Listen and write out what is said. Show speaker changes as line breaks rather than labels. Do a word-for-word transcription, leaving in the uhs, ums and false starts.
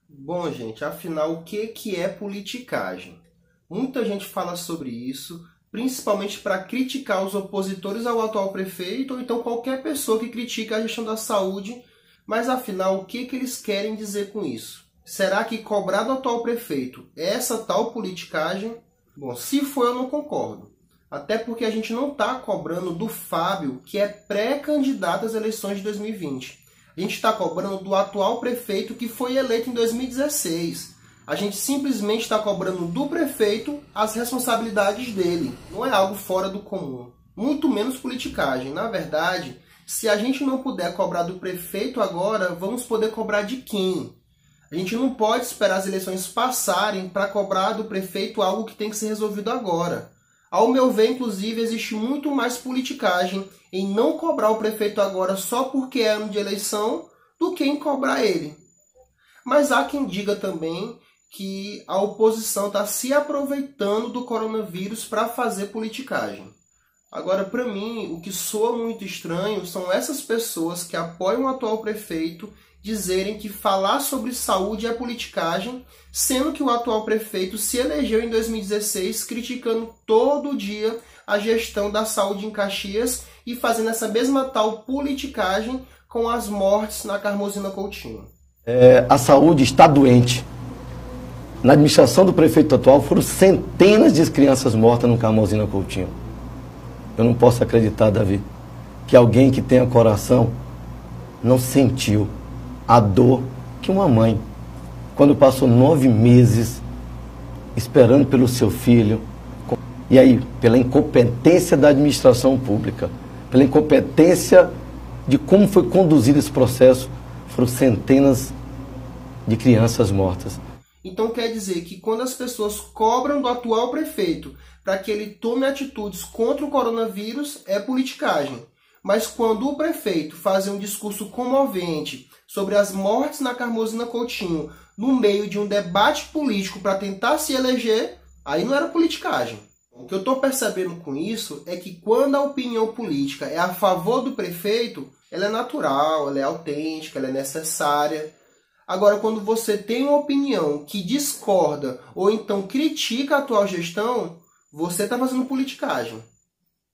Bom, gente, afinal, o que que é politicagem? Muita gente fala sobre isso, principalmente para criticar os opositores ao atual prefeito ou então qualquer pessoa que critica a gestão da saúde, mas afinal, o que que eles querem dizer com isso? Será que cobrar do atual prefeito é essa tal politicagem? Bom, se for, eu não concordo. Até porque a gente não está cobrando do Fábio, que é pré-candidato às eleições de dois mil e vinte. A gente está cobrando do atual prefeito que foi eleito em dois mil e dezesseis. A gente simplesmente está cobrando do prefeito as responsabilidades dele. Não é algo fora do comum. Muito menos politicagem. Na verdade, se a gente não puder cobrar do prefeito agora, vamos poder cobrar de quem? A gente não pode esperar as eleições passarem para cobrar do prefeito algo que tem que ser resolvido agora. Ao meu ver, inclusive, existe muito mais politicagem em não cobrar o prefeito agora só porque é ano de eleição do que em cobrar ele. Mas há quem diga também que a oposição está se aproveitando do coronavírus para fazer politicagem. Agora, para mim, o que soa muito estranho são essas pessoas que apoiam o atual prefeito dizerem que falar sobre saúde é politicagem, sendo que o atual prefeito se elegeu em dois mil e dezesseis criticando todo dia a gestão da saúde em Caxias e fazendo essa mesma tal politicagem com as mortes na Carmozina Coutinho.
É, a saúde está doente. Na administração do prefeito atual foram centenas de crianças mortas no Carmozina Coutinho. Eu não posso acreditar, Davi, que alguém que tenha coração não sentiu a dor que uma mãe, quando passou nove meses esperando pelo seu filho, e aí, pela incompetência da administração pública, pela incompetência de como foi conduzido esse processo, foram centenas de crianças mortas.
Então quer dizer que quando as pessoas cobram do atual prefeito para que ele tome atitudes contra o coronavírus, é politicagem. Mas quando o prefeito faz um discurso comovente sobre as mortes na Carmozina Coutinho no meio de um debate político para tentar se eleger, aí não era politicagem. O que eu estou percebendo com isso é que quando a opinião política é a favor do prefeito, ela é natural, ela é autêntica, ela é necessária. Agora, quando você tem uma opinião que discorda ou então critica a atual gestão, você está fazendo politicagem.